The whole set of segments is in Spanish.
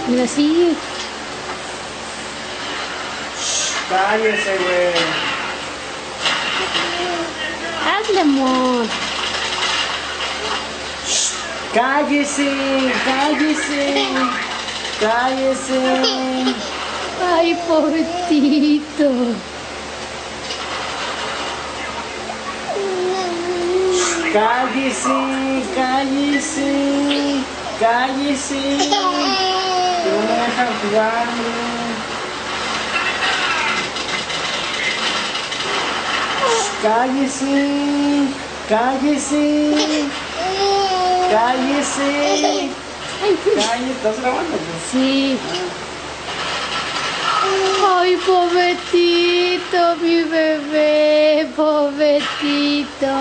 Mira, sí. Cállese, güey. Hazle, amor. Cállese, cállese. Cállese. Ay, pobrecito. Cállese, cállese. Cállese. Que no me dejan jugar, güey. Cállese, cállese, cállese, cállese, ¿estás grabando? Sí. Ay, pobrecito, mi bebé, pobrecito.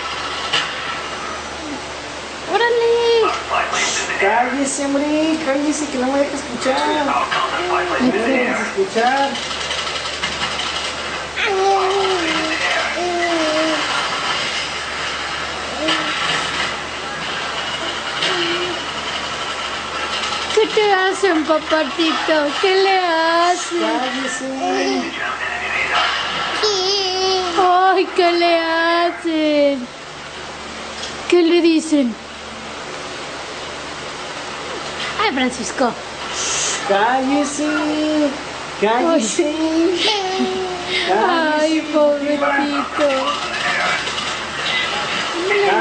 ¡Órale! Cállese, hombre, cállese, que no me deja escuchar. No me dejas escuchar. ¿Qué te hacen, papacito? ¿Qué le hacen? Cállese. Ay, ¿qué le hacen? ¿Qué le dicen? Ay, Francisco. Cállese, cállese. Ay, pobrecito.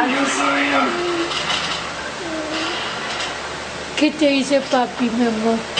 Cállese. ¿Qué te dice papi, mi amor?